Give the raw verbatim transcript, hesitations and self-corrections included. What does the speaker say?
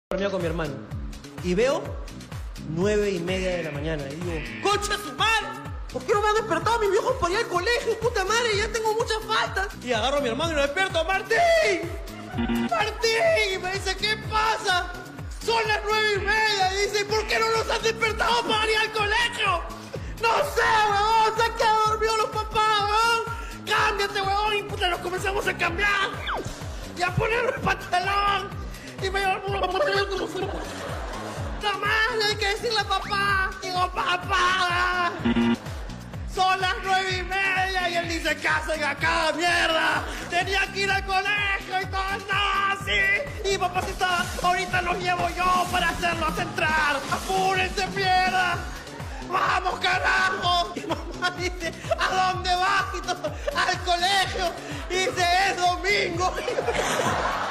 Dormía con mi hermano y veo nueve y media de la mañana y digo, ¡concha su madre! ¿Por qué no me han despertado mis viejos para ir al colegio? ¡Puta madre! Ya tengo muchas faltas. Y agarro a mi hermano y lo despierto. ¡Martín! ¡Martín! Y me dice, ¿qué pasa? Son las nueve y media. Y dice, ¿por qué no nos han despertado para ir al colegio? No sé, huevón. Se han quedado dormidos los papás, huevón. Cámbiate, huevón. Y puta, nos comenzamos a cambiar. Y a poner el pantalón. Y me... ¡La madre! Hay que decirle a papá. Digo, papá. Son las nueve y media. Y él dice, ¿qué hacen acá, mierda? Tenía que ir al colegio y todo. No, sí. Y papacito, ahorita los llevo yo para hacerlos entrar. ¡Apúrense, mierda! ¡Vamos, carajo! Y mamá dice, ¿a dónde vas? Y todo, al colegio. Y dice, es domingo.